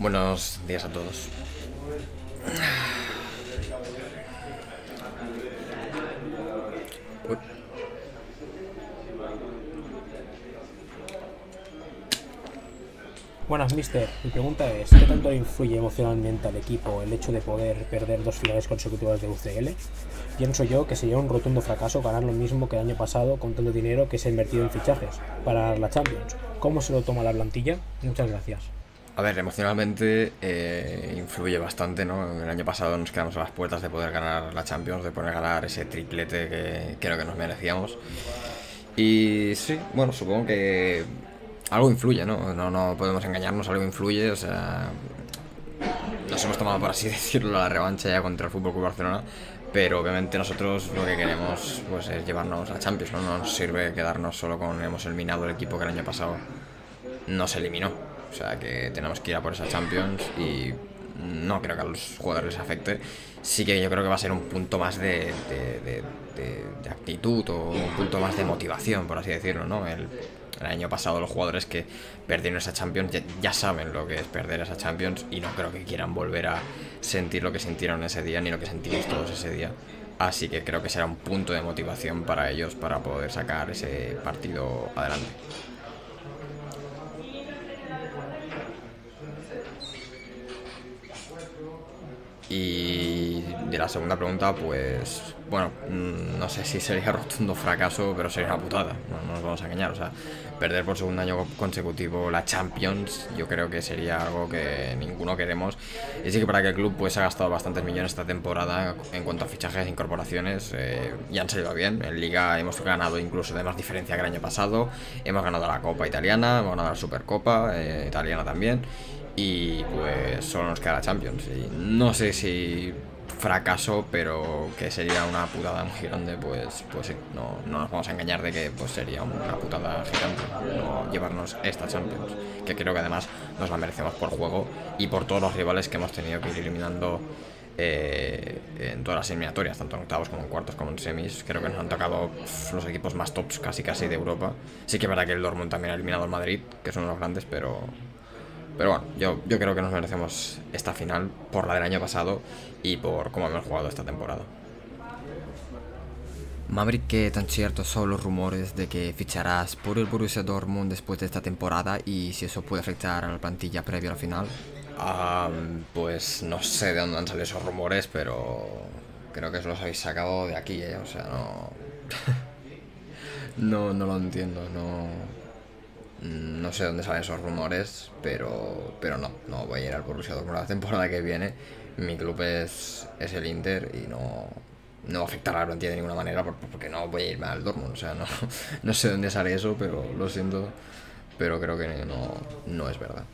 Buenos días a todos. Uy. Buenas, mister. Mi pregunta es, ¿qué tanto le influye emocionalmente al equipo el hecho de poder perder dos finales consecutivas de UCL? Pienso yo que sería un rotundo fracaso ganar lo mismo que el año pasado con tanto dinero que se ha invertido en fichajes para la Champions. ¿Cómo se lo toma la plantilla? Muchas gracias. A ver, emocionalmente influye bastante, ¿no? El año pasado nos quedamos a las puertas de poder ganar la Champions, de poder ganar ese triplete que creo que nos merecíamos. Y sí, bueno, supongo que algo influye, ¿no? No podemos engañarnos, algo influye, o sea, nos hemos tomado, por así decirlo, la revancha ya contra el Fútbol Club Barcelona, pero obviamente nosotros lo que queremos pues es llevarnos a Champions, ¿no? No nos sirve quedarnos solo con hemos eliminado el equipo que el año pasado nos eliminó. O sea que tenemos que ir a por esa Champions y no creo que a los jugadores les afecte. Sí que yo creo que va a ser un punto más de actitud o un punto más de motivación, por así decirlo, ¿no? El año pasado los jugadores que perdieron esa Champions ya saben lo que es perder esa Champions y no creo que quieran volver a sentir lo que sintieron ese día ni lo que sentimos todos ese día. Así que creo que será un punto de motivación para ellos para poder sacar ese partido adelante. Y de la segunda pregunta, pues bueno, no sé si sería rotundo fracaso, pero sería una putada, no nos vamos a engañar. O sea, perder por segundo año consecutivo la Champions, yo creo que sería algo que ninguno queremos. Y sí que para que el club pues ha gastado bastantes millones esta temporada en cuanto a fichajes e incorporaciones, y han salido bien. En Liga hemos ganado incluso de más diferencia que el año pasado, hemos ganado la Copa Italiana, hemos ganado la Supercopa italiana también. Y pues solo nos queda la Champions. Y no sé si fracaso, pero que sería una putada muy grande, pues sí, no nos vamos a engañar de que pues sería una putada gigante no llevarnos esta Champions, que creo que además nos la merecemos por juego y por todos los rivales que hemos tenido que ir eliminando en todas las eliminatorias, tanto en octavos como en cuartos como en semis. Creo que nos han tocado los equipos más tops casi de Europa. Sí que es verdad que el Dortmund también ha eliminado al Madrid, que son unos grandes, pero bueno, yo creo que nos merecemos esta final por la del año pasado y por cómo hemos jugado esta temporada. Maverick, ¿qué tan ciertos son los rumores de que ficharás por el Borussia Dortmund después de esta temporada y si eso puede afectar a la plantilla previa a la final? Pues no sé de dónde han salido esos rumores, pero creo que os los habéis sacado de aquí, ¿eh? O sea, no lo entiendo, no sé dónde salen esos rumores, pero no voy a ir al Borussia Dortmund la temporada que viene. Mi club es el Inter y no afectará a la plantilla de ninguna manera porque no voy a irme al Dortmund. O sea, no sé dónde sale eso, pero lo siento, pero creo que no es verdad.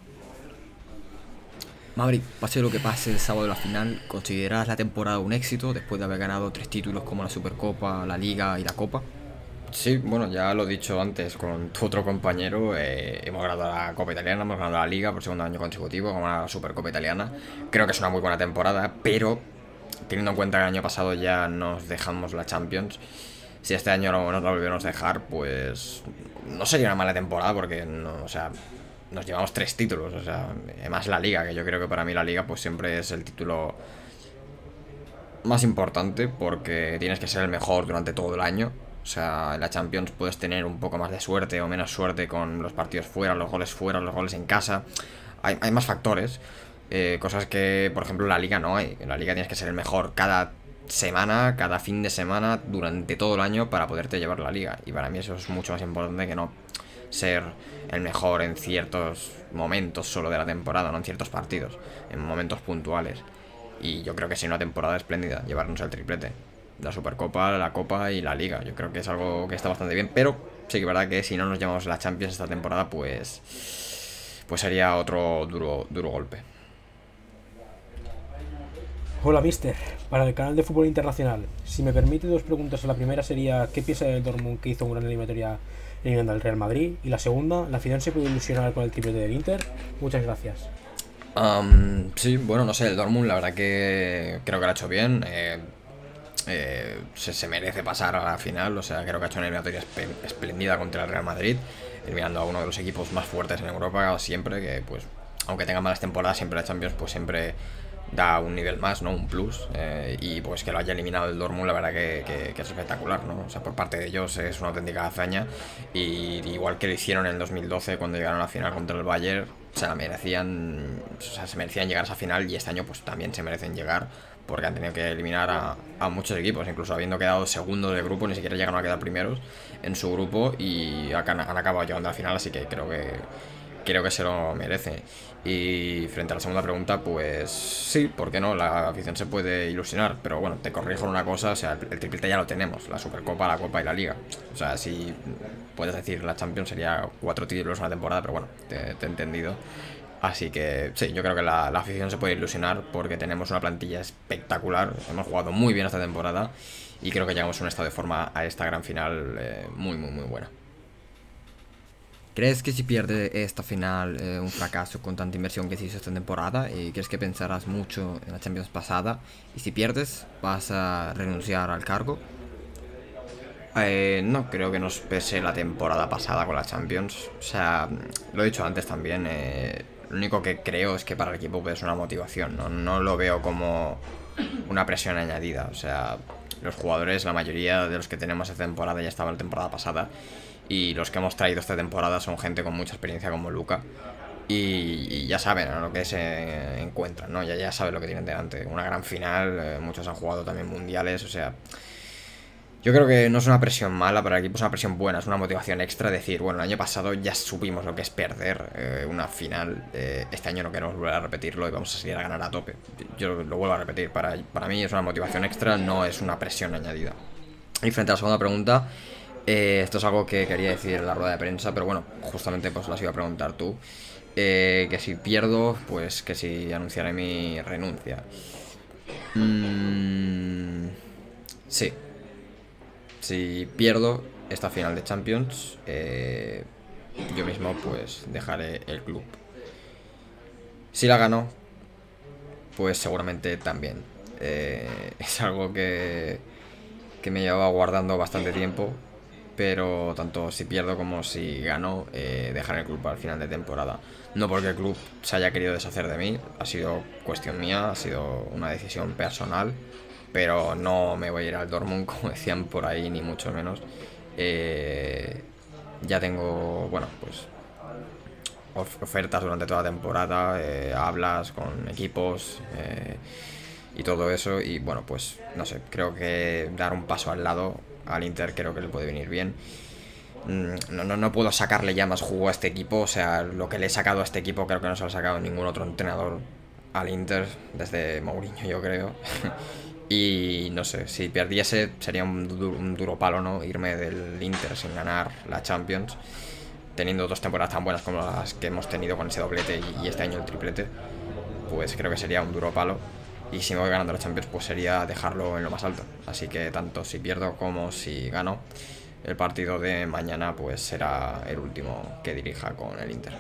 Maverick, pase lo que pase el sábado de la final, ¿consideras la temporada un éxito después de haber ganado 3 títulos como la Supercopa, la Liga y la Copa? Sí, bueno, ya lo he dicho antes con tu otro compañero, hemos ganado la Copa Italiana, hemos ganado la Liga por segundo año consecutivo, hemos ganado la Supercopa Italiana. Creo que es una muy buena temporada, pero teniendo en cuenta que el año pasado ya nos dejamos la Champions, si este año no nos la volvemos a dejar, pues no sería una mala temporada porque, o sea, nos llevamos 3 títulos, o sea, además la Liga, que yo creo que para mí la Liga pues siempre es el título más importante porque tienes que ser el mejor durante todo el año. O sea, en la Champions puedes tener un poco más de suerte o menos suerte con los partidos fuera, los goles en casa. Hay más factores, cosas que, por ejemplo, en la Liga no hay. En la Liga tienes que ser el mejor cada semana, cada fin de semana, durante todo el año para poderte llevar la Liga. Y para mí eso es mucho más importante que no ser el mejor en ciertos momentos solo de la temporada, no en ciertos partidos, en momentos puntuales. Y yo creo que sí, una temporada espléndida, llevarnos el triplete. La Supercopa, la Copa y la Liga. Yo creo que es algo que está bastante bien, pero sí que es verdad que si no nos llevamos la Champions esta temporada, pues sería otro duro golpe. Hola, mister. Para el canal de fútbol internacional, si me permite dos preguntas. La primera sería, ¿qué piensa del Dortmund que hizo una gran eliminatoria eliminando al Real Madrid? Y la segunda, ¿la afición se puede ilusionar con el triplete del Inter? Muchas gracias. Sí, bueno, no sé, el Dortmund la verdad que creo que lo ha hecho bien. Se merece pasar a la final. O sea, creo que ha hecho una eliminatoria espléndida contra el Real Madrid, eliminando a uno de los equipos más fuertes en Europa siempre, que pues aunque tenga malas temporadas, siempre la Champions pues siempre da un nivel más, ¿no? Un plus. Y pues que lo haya eliminado el Dortmund, la verdad que es espectacular, ¿no? O sea, por parte de ellos es una auténtica hazaña. Y igual que lo hicieron en el 2012 cuando llegaron a la final contra el Bayern, se la merecían, o sea, se merecían llegar a esa final, y este año pues también se merecen llegar, porque han tenido que eliminar a muchos equipos, incluso habiendo quedado segundos del grupo, ni siquiera llegaron a quedar primeros en su grupo, y han acabado llegando a la final, así que creo que se lo merece. Y frente a la segunda pregunta, pues sí, ¿por qué no? La afición se puede ilusionar, pero bueno, te corrijo en una cosa, o sea, el triplete ya lo tenemos, la Supercopa, la Copa y la Liga. O sea, si puedes decir la Champions sería 4 títulos en una temporada, pero bueno, te he entendido. Así que sí, yo creo que la afición se puede ilusionar porque tenemos una plantilla espectacular, hemos jugado muy bien esta temporada y creo que llegamos a un estado de forma a esta gran final muy buena. ¿Crees que si pierde esta final un fracaso con tanta inversión que se hizo esta temporada? ¿Y crees que pensarás mucho en la Champions pasada? Y si pierdes, ¿vas a renunciar al cargo? No creo que nos pese la temporada pasada con la Champions. O sea, lo he dicho antes también. Lo único que creo es que para el equipo pues, es una motivación. No lo veo como una presión añadida. O sea, los jugadores, la mayoría de los que tenemos esta temporada ya estaban la temporada pasada. Y los que hemos traído esta temporada son gente con mucha experiencia como Luka. Y ya saben a lo que se encuentran, ¿no? Ya saben lo que tienen delante. Una gran final, muchos han jugado también mundiales, o sea... Yo creo que no es una presión mala para el equipo, es una presión buena, es una motivación extra. Decir, bueno, el año pasado ya supimos lo que es perder una final. Este año no queremos volver a repetirlo y vamos a seguir a ganar a tope. Yo lo vuelvo a repetir, para mí es una motivación extra, no es una presión añadida. Y frente a la segunda pregunta, esto es algo que quería decir en la rueda de prensa, pero bueno, justamente pues las iba a preguntar tú. Que si pierdo, pues que si anunciaré mi renuncia. Sí. Si pierdo esta final de Champions, yo mismo pues dejaré el club. Si la gano, pues seguramente también. Es algo que me llevaba guardando bastante tiempo, pero tanto si pierdo como si gano, dejaré el club al final de temporada. No porque el club se haya querido deshacer de mí, ha sido cuestión mía, ha sido una decisión personal. Pero no me voy a ir al Dortmund, como decían por ahí, ni mucho menos. Ya tengo, bueno, pues ofertas durante toda la temporada, hablas con equipos y todo eso. Y bueno, pues no sé, creo que dar un paso al lado al Inter creo que le puede venir bien. No puedo sacarle ya más jugo a este equipo, o sea, lo que le he sacado a este equipo creo que no se lo ha sacado ningún otro entrenador al Inter, desde Mourinho yo creo. Y no sé, si perdiese sería un duro palo, ¿no? Irme del Inter sin ganar la Champions, teniendo 2 temporadas tan buenas como las que hemos tenido con ese doblete y este año el triplete. Pues creo que sería un duro palo. Y si me voy ganando la Champions, pues sería dejarlo en lo más alto. Así que tanto si pierdo como si gano, el partido de mañana pues será el último que dirija con el Inter.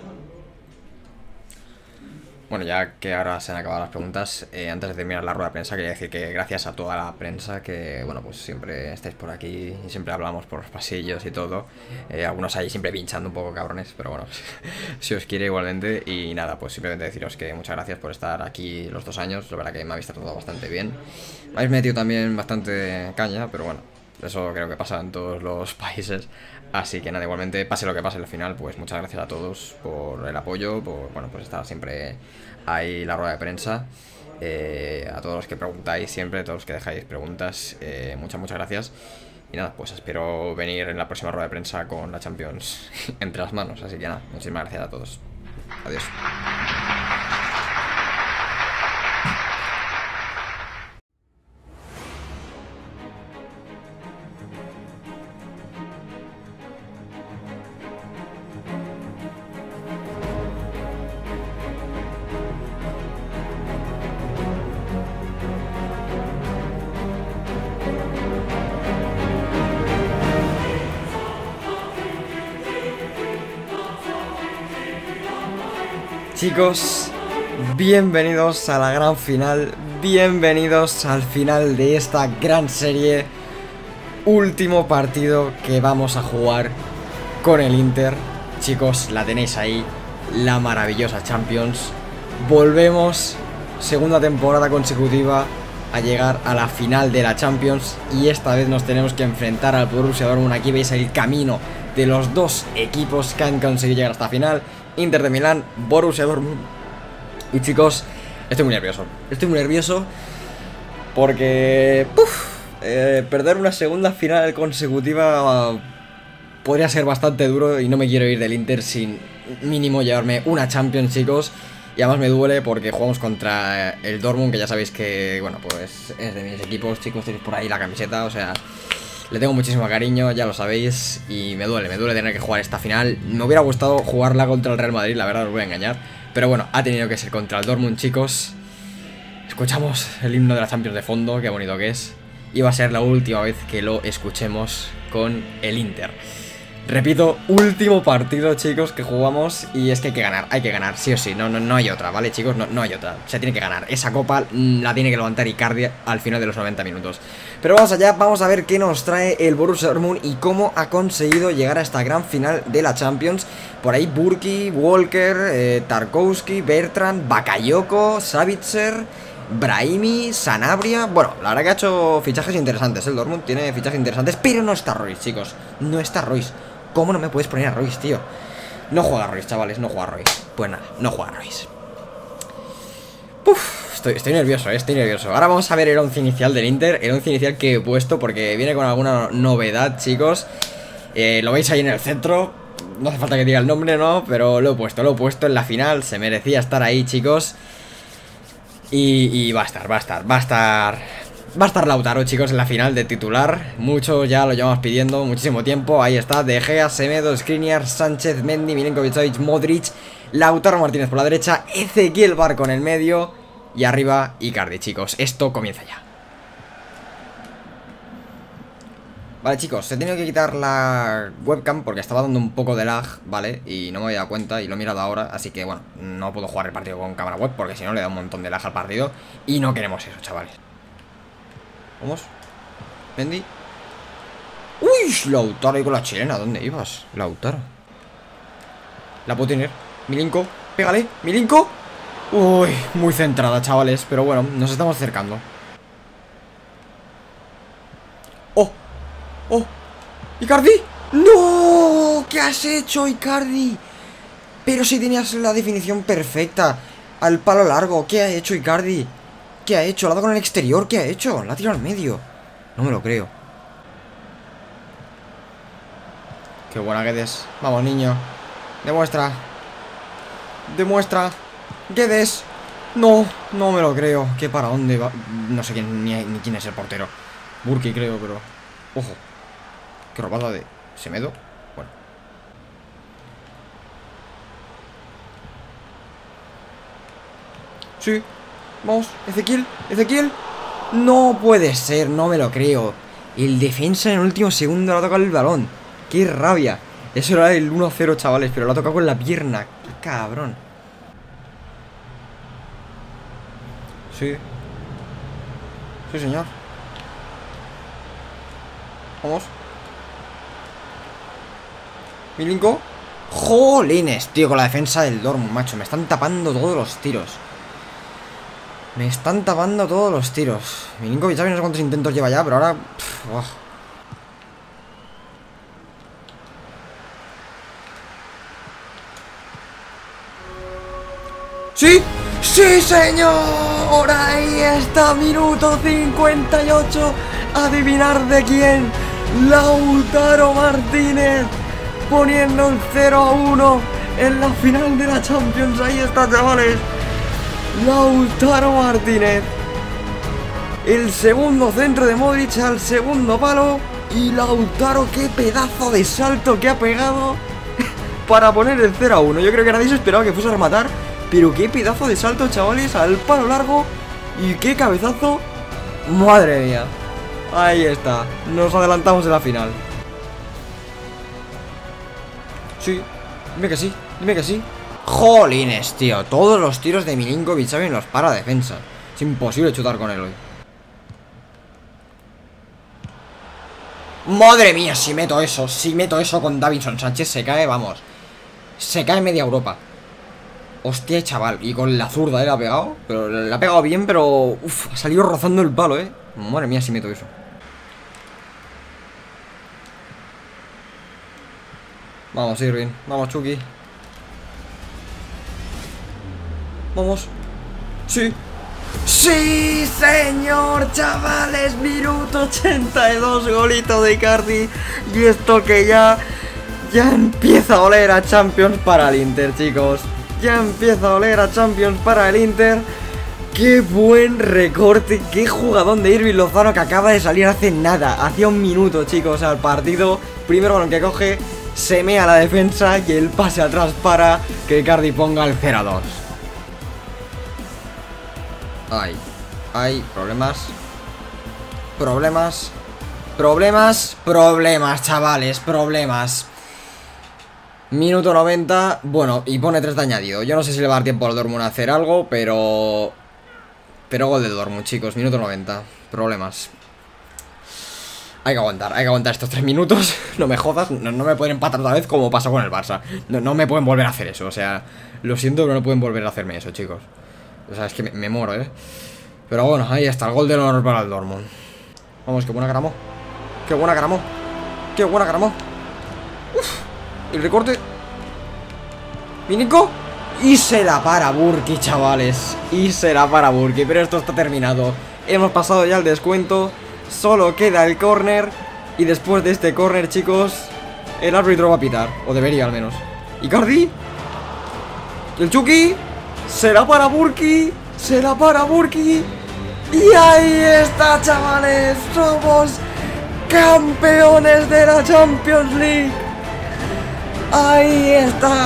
Bueno, ya que ahora se han acabado las preguntas, antes de terminar la rueda de prensa quería decir que gracias a toda la prensa que, bueno, pues siempre estáis por aquí y siempre hablamos por los pasillos y todo. Algunos ahí siempre pinchando un poco cabrones, pero bueno, si os quiere igualmente. Y nada, pues simplemente deciros que muchas gracias por estar aquí los 2 años, la verdad que me habéis tratado bastante bien. Me habéis metido también bastante caña, pero bueno, eso creo que pasa en todos los países. Así que nada, igualmente, pase lo que pase al final, pues muchas gracias a todos por el apoyo, por, bueno, pues estar siempre ahí la rueda de prensa. A todos los que preguntáis siempre, a todos los que dejáis preguntas, muchas gracias. Y nada, pues espero venir en la próxima rueda de prensa con la Champions entre las manos. Así que nada, muchísimas gracias a todos. Adiós. Chicos, bienvenidos a la gran final, bienvenidos al final de esta gran serie. Último partido que vamos a jugar con el Inter. Chicos, la tenéis ahí, la maravillosa Champions. Volvemos, segunda temporada consecutiva, a llegar a la final de la Champions. Y esta vez nos tenemos que enfrentar al Borussia Dortmund. Aquí veis el camino de los dos equipos que han conseguido llegar hasta la final. Inter de Milán, Borussia Dortmund. Y chicos, estoy muy nervioso. Estoy muy nervioso porque perder una segunda final consecutiva podría ser bastante duro. Y no me quiero ir del Inter sin mínimo llevarme una Champions, chicos. Y además me duele porque jugamos contra el Dortmund, que ya sabéis que, bueno, pues es de mis equipos, chicos. Tenéis por ahí la camiseta, o sea, le tengo muchísimo cariño, ya lo sabéis. Y me duele tener que jugar esta final. Me hubiera gustado jugarla contra el Real Madrid, la verdad, os voy a engañar. Pero bueno, ha tenido que ser contra el Dortmund, chicos. Escuchamos el himno de la Champions de fondo, qué bonito que es. Y va a ser la última vez que lo escuchemos con el Inter. Repito, último partido, chicos, que jugamos. Y es que hay que ganar, sí o sí. No hay otra, ¿vale, chicos? No hay otra, se tiene que ganar. Esa copa la tiene que levantar Icardi al final de los 90 minutos. Pero vamos allá, vamos a ver qué nos trae el Borussia Dortmund y cómo ha conseguido llegar a esta gran final de la Champions. Por ahí Burki, Walker, Tarkowski, Bertrand, Bakayoko, Savitzer, Brahimi, Sanabria. Bueno, la verdad que ha hecho fichajes interesantes. El Dortmund tiene fichajes interesantes, pero no está Royce, chicos. No está Royce. ¿Cómo no me puedes poner a Royce, tío? No juega Royce, chavales, no juega Royce. Pues nada, no juega Royce. Estoy nervioso, estoy nervioso. Ahora vamos a ver el once inicial del Inter. El once inicial que he puesto porque viene con alguna novedad, chicos. Lo veis ahí en el centro. No hace falta que diga el nombre, ¿no? Pero lo he puesto en la final. Se merecía estar ahí, chicos. Y va a estar Lautaro, chicos, en la final de titular. Muchos ya lo llevamos pidiendo muchísimo tiempo. Ahí está, De Gea, Semedo, Skriniar, Sánchez, Mendy, Milinkovic-Savic, Modric, Lautaro Martínez por la derecha, Ezequiel Barco en el medio y arriba Icardi, chicos. Esto comienza ya. Vale, chicos, se tiene que quitar la webcam porque estaba dando un poco de lag, ¿vale? Y no me había dado cuenta y lo he mirado ahora. Así que, bueno, no puedo jugar el partido con cámara web porque si no le da un montón de lag al partido. Y no queremos eso, chavales. Vamos. Mendy. Uy, Lautaro ahí con la chilena. ¿Dónde ibas? Lautaro. La puedo tener. Milinko, pégale. Milinko. Uy, muy centrada, chavales. Pero bueno, nos estamos acercando. ¡Oh! ¡Oh! ¡Icardi! ¡No! ¿Qué has hecho, Icardi? Pero si tenías la definición perfecta. Al palo largo. ¿Qué ha hecho Icardi? ¿Qué ha hecho? ¿La ha dado con el exterior? ¿Qué ha hecho? La ha tirado al medio. No me lo creo. Qué buena Guedes. Vamos, niño. Demuestra. Demuestra. Guedes. No, no me lo creo. ¿Qué para dónde va? No sé quién, ni quién es el portero. Burki, creo, pero... Ojo. Qué robada de Semedo. Bueno. Sí. Vamos, Ezequiel. Ezequiel. No puede ser, no me lo creo. El defensa en el último segundo le ha tocado el balón. Qué rabia. Eso era el 1-0, chavales, pero lo ha tocado con la pierna. Qué cabrón. Sí. Sí, señor. Vamos. Milinko. Jolines, tío, con la defensa del Dortmund, macho. Me están tapando todos los tiros. Me están tapando todos los tiros. Milinkovic-Savic no sé cuántos intentos lleva ya, pero ahora... ¡Sí! ¡Sí, señor! Ahí está, minuto 58. Adivinar de quién. Lautaro Martínez poniendo el 0-1 en la final de la Champions. Ahí está, chavales. Lautaro Martínez. El segundo centro de Modric al segundo palo. Y Lautaro, qué pedazo de salto que ha pegado para poner el 0-1. Yo creo que nadie se esperaba que fuese a rematar. Pero qué pedazo de salto, chavales, al palo largo. Y qué cabezazo. Madre mía. Ahí está. Nos adelantamos en la final. Sí. Dime que sí. Dime que sí. Jolines, tío. Todos los tiros de Milinkovic-Savic los para defensa. Es imposible chutar con él hoy. Madre mía, si meto eso con Davinson Sánchez se cae, vamos. Se cae media Europa. Hostia, chaval. Y con la zurda, la ha pegado. Pero la ha pegado bien, pero... Uf, ha salido rozando el palo, Madre mía, si meto eso. Vamos, Irving. Vamos, Chucky. Vamos. Sí. ¡Sí, señor, chavales! Minuto 82, golito de Icardi. Y esto que ya empieza a oler a Champions para el Inter, chicos. Ya empieza a oler a Champions para el Inter. ¡Qué buen recorte! ¡Qué jugadón de Irving Lozano que acaba de salir hace nada! Hacía un minuto, chicos, al partido. Primero balón que coge, se mea la defensa y el pase atrás para que Icardi ponga el 0-2. Hay problemas, chavales, problemas. Minuto 90, bueno, y pone 3 de añadido. Yo no sé si le va a dar tiempo al Dortmund a hacer algo, pero gol del Dortmund, chicos, minuto 90. Problemas. Hay que aguantar estos 3 minutos. No me jodas, no me pueden empatar otra vez como pasó con el Barça. No me pueden volver a hacer eso, o sea, lo siento, pero no pueden volver a hacerme eso, chicos. O sea, es que me muero, Pero bueno, ahí está, el gol del honor para el Dortmund. Vamos, qué buena Gramo. Qué buena Gramo. Qué buena Gramo. Uf, el recorte. Vinico. Y se la para Burki, chavales. Y se la para Burki, pero esto está terminado. Hemos pasado ya el descuento. Solo queda el córner. Y después de este córner, chicos, el árbitro va a pitar, o debería al menos. Icardi. El Chucky. Será para Burki. Será para Burki. Y ahí está, chavales. Somos campeones de la Champions League. Ahí está.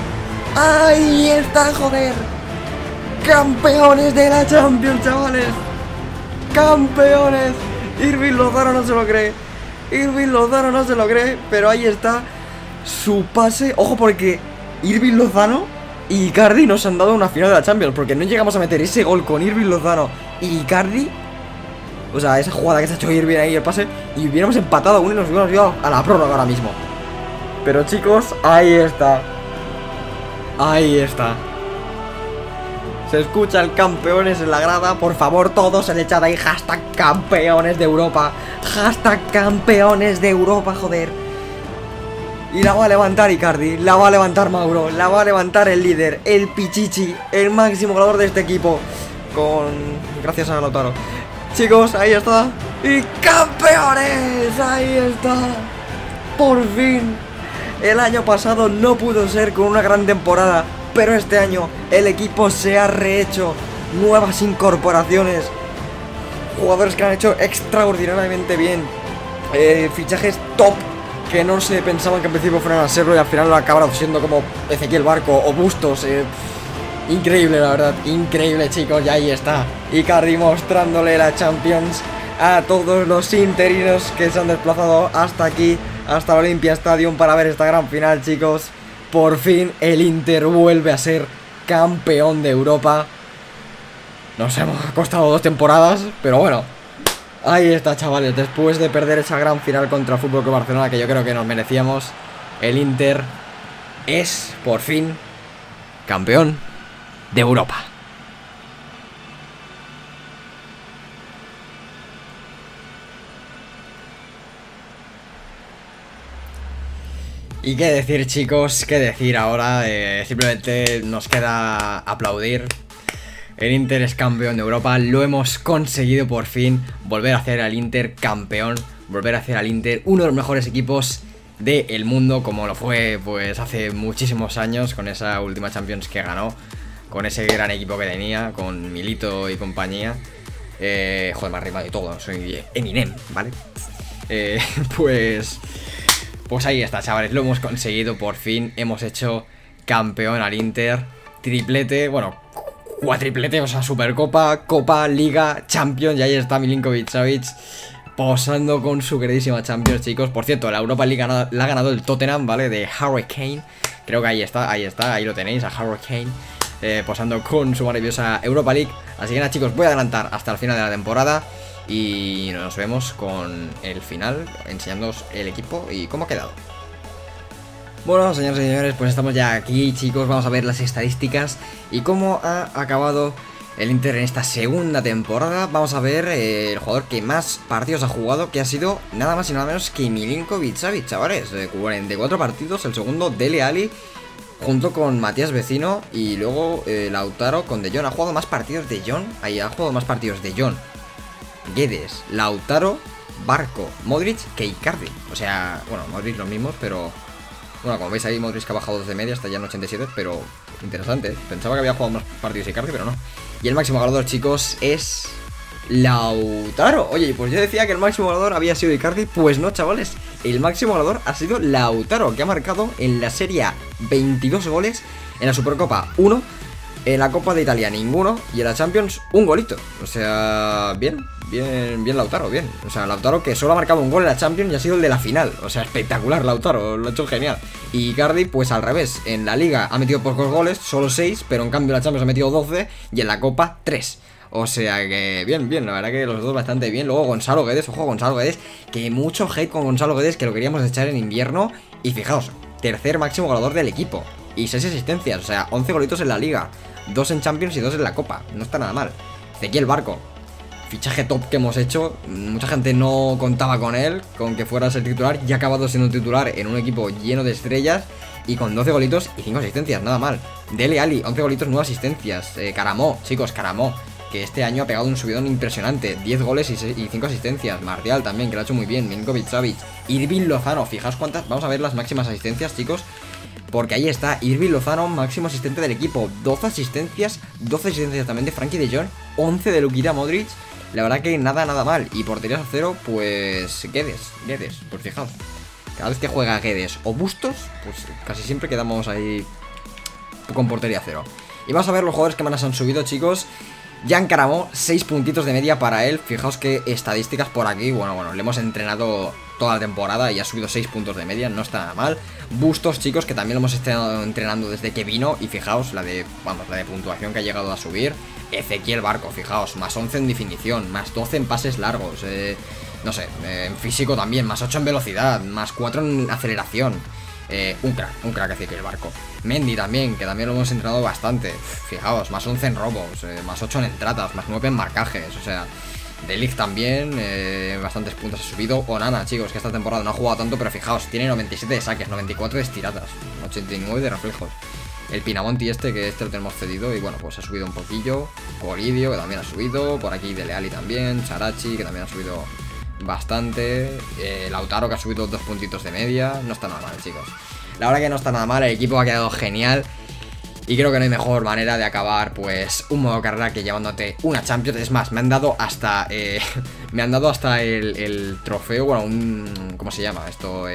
Ahí está, joder. Campeones de la Champions, chavales. Campeones. Irving Lozano no se lo cree. Irving Lozano no se lo cree. Pero ahí está su pase. Ojo, porque Irving Lozano y Icardi nos han dado una final de la Champions, porque no llegamos a meter ese gol con Irving Lozano y Icardi. O sea, esa jugada que se ha hecho Irving ahí, el pase, y hubiéramos empatado uno y nos hubiéramos ido a la prórroga ahora mismo. Pero chicos, ahí está. Ahí está. Se escucha el campeones en la grada. Por favor, todos en el chat ahí, hashtag campeones de Europa. Hashtag campeones de Europa, joder. Y la va a levantar Icardi, la va a levantar Mauro, la va a levantar el líder, el Pichichi, el máximo goleador de este equipo. Gracias a Lautaro. Chicos, ahí está. ¡Y campeones! Ahí está. Por fin. El año pasado no pudo ser con una gran temporada, pero este año el equipo se ha rehecho. Nuevas incorporaciones. Jugadores que han hecho extraordinariamente bien. Fichajes top, que no se pensaban que en principio fueran a serlo y al final lo acabaron siendo como Ezequiel Barco o Bustos. Increíble, la verdad, increíble, chicos. Y ahí está Icardi mostrándole la Champions a todos los interinos que se han desplazado hasta aquí, hasta el Olympia Stadium, para ver esta gran final, chicos. Por fin el Inter vuelve a ser campeón de Europa. Nos hemos costado 2 temporadas, pero bueno, ahí está, chavales. Después de perder esa gran final contra el FC Barcelona, que yo creo que nos merecíamos, el Inter es, por fin, campeón de Europa. Y qué decir, chicos, qué decir ahora. Simplemente nos queda aplaudir. El Inter es campeón de Europa, lo hemos conseguido por fin. Volver a hacer al Inter campeón, volver a hacer al Inter uno de los mejores equipos del mundo, como lo fue pues hace muchísimos años, con esa última Champions que ganó, con ese gran equipo que tenía, con Milito y compañía. Joder, me ha rimado y todo, soy Eminem, ¿vale? Pues ahí está, chavales, lo hemos conseguido por fin. Hemos hecho campeón al Inter. Triplete, bueno, cuatriplete, o sea, Supercopa, Copa, Liga, Champions. Y ahí está Milinkovic-Savic posando con su queridísima Champions, chicos. Por cierto, la Europa League la ha ganado el Tottenham, ¿vale? De Harry Kane. Creo que ahí está, ahí lo tenéis, a Harry Kane, posando con su maravillosa Europa League. Así que nada, chicos, voy a adelantar hasta el final de la temporada y nos vemos con el final, enseñándoos el equipo y cómo ha quedado. Bueno, señores y señores, pues estamos ya aquí, chicos. Vamos a ver las estadísticas y cómo ha acabado el Inter en esta segunda temporada. Vamos a ver el jugador que más partidos ha jugado, que ha sido nada más y nada menos que Milinkovic-Savic, chavales. 44 partidos, el segundo Dele Alli junto con Matías Vecino y luego Lautaro con De Jong. Ha jugado más partidos de Jong, ahí ha jugado más partidos de Jong, Guedes, Lautaro, Barco, Modric que Icardi. O sea, bueno, Modric los mismos, pero bueno, como veis ahí Modric que ha bajado 2 de media, está ya en 87, pero interesante, ¿eh? Pensaba que había jugado más partidos Icardi, pero no. Y el máximo goleador, chicos, es Lautaro. Oye, pues yo decía que el máximo goleador había sido Icardi. Pues no, chavales, el máximo goleador ha sido Lautaro, que ha marcado en la Serie A 22 goles, en la Supercopa 1, en la Copa de Italia ninguno y en la Champions un golito. O sea, bien Lautaro, bien. O sea, Lautaro que solo ha marcado un gol en la Champions y ha sido el de la final. O sea, espectacular Lautaro, lo ha hecho genial. Y Icardi, pues al revés, en la Liga ha metido pocos goles, solo 6, pero en cambio en la Champions ha metido 12 y en la Copa 3. O sea que bien, la verdad que los dos bastante bien. Luego Gonzalo Guedes, ojo Gonzalo Guedes, que mucho hate con Gonzalo Guedes, que lo queríamos echar en invierno. Y fijaos, tercer máximo goleador del equipo y 6 asistencias, o sea, 11 golitos en la Liga, 2 en Champions y 2 en la Copa. No está nada mal. Ezequiel Barco, fichaje top que hemos hecho. Mucha gente no contaba con él, con que fuera a ser titular, y ha acabado siendo titular en un equipo lleno de estrellas y con 12 golitos y 5 asistencias, nada mal. Dele Alli, 11 golitos, 9 asistencias. Caramó, chicos, Caramó, que este año ha pegado un subidón impresionante, 10 goles y 5 asistencias. Martial también, que lo ha hecho muy bien. Milinkovic-Savic, Irving Lozano, fijaos cuántas, vamos a ver las máximas asistencias, chicos, porque ahí está, Irving Lozano, máximo asistente del equipo, 12 asistencias también de Frankie de Jong, 11 de Luka Modric. La verdad que nada mal. Y porterías a cero, pues Guedes, pues fijaos, cada vez que juega Guedes o Bustos, pues casi siempre quedamos ahí con portería a cero. Y vamos a ver los jugadores que más han subido, chicos. Jan Caramó, 6 puntitos de media para él. Fijaos que estadísticas por aquí. Bueno, le hemos entrenado toda la temporada y ha subido 6 puntos de media, no está nada mal. Bustos, chicos, que también lo hemos estado entrenando desde que vino. Y fijaos la de puntuación que ha llegado a subir. Ezequiel Barco, fijaos, más 11 en definición, más 12 en pases largos, no sé, en físico también, más 8 en velocidad, más 4 en aceleración. Un crack Ezequiel Barco. Mendy también, que también lo hemos entrenado bastante. Fijaos, más 11 en robos, más 8 en entradas, más 9 en marcajes. O sea, De Ligt también, bastantes puntos ha subido. Onana, chicos, que esta temporada no ha jugado tanto, pero fijaos, tiene 97 de saques, 94 de estiradas, 89 de reflejos. El Pinamonti que lo tenemos cedido y bueno, pues ha subido un poquillo. Colidio, que también ha subido. Por aquí Dele Alli también. Charachi, que también ha subido bastante. Lautaro, que ha subido 2 puntitos de media. No está nada mal, chicos. La verdad que no está nada mal, el equipo ha quedado genial. Y creo que no hay mejor manera de acabar pues un modo carrera que llevándote una Champions. Es más, me han dado hasta el trofeo, bueno, ¿cómo se llama esto?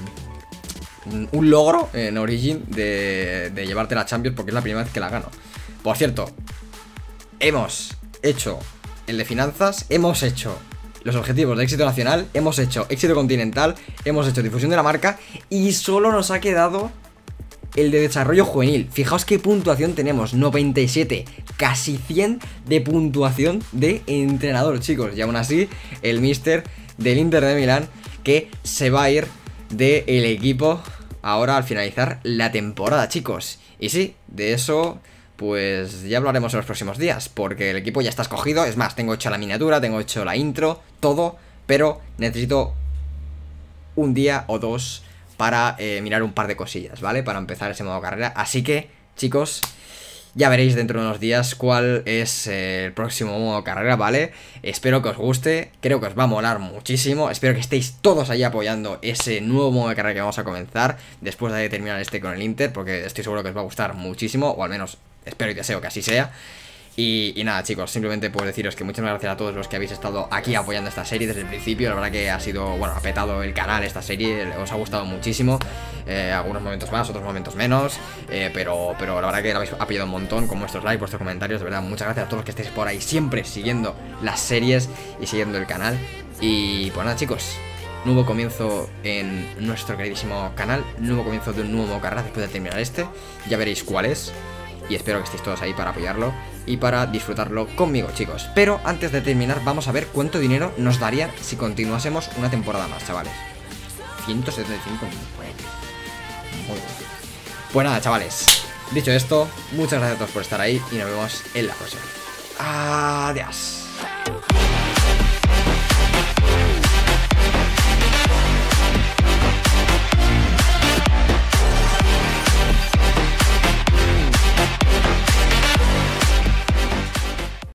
Un logro en Origin de llevarte la Champions, porque es la primera vez que la gano. Por cierto, hemos hecho el de finanzas, hemos hecho los objetivos de éxito nacional, hemos hecho éxito continental, hemos hecho difusión de la marca y solo nos ha quedado el de desarrollo juvenil. Fijaos qué puntuación tenemos, 97, casi 100 de puntuación de entrenador, chicos. Y aún así, el mister del Inter de Milán, que se va a ir del equipo ahora al finalizar la temporada, chicos. Y sí, de eso pues ya hablaremos en los próximos días, porque el equipo ya está escogido. Es más, tengo hecha la miniatura, tengo hecho la intro, todo, pero necesito un día o dos para mirar un par de cosillas, ¿vale? Para empezar ese modo carrera. Así que, chicos, ya veréis dentro de unos días cuál es el próximo modo carrera, ¿vale? Espero que os guste, creo que os va a molar muchísimo. Espero que estéis todos ahí apoyando ese nuevo modo de carrera que vamos a comenzar después de terminar este con el Inter, porque estoy seguro que os va a gustar muchísimo, o al menos espero y deseo que así sea. Y nada, chicos, simplemente puedo deciros que muchas gracias a todos los que habéis estado aquí apoyando esta serie desde el principio. La verdad que ha sido, bueno, ha petado el canal esta serie, os ha gustado muchísimo. Algunos momentos más, otros momentos menos, pero la verdad que lo habéis apoyado un montón con vuestros likes, vuestros comentarios. De verdad, muchas gracias a todos los que estéis por ahí siempre siguiendo las series y siguiendo el canal. Y pues nada, chicos, nuevo comienzo en nuestro queridísimo canal, nuevo comienzo de un nuevo modo carrera después de terminar este. Ya veréis cuál es. Y espero que estéis todos ahí para apoyarlo y para disfrutarlo conmigo, chicos. Pero antes de terminar, vamos a ver cuánto dinero nos daría si continuásemos una temporada más, chavales. 175 millones. Muy bien. Pues nada, chavales. Dicho esto, muchas gracias a todos por estar ahí y nos vemos en la próxima. Adiós.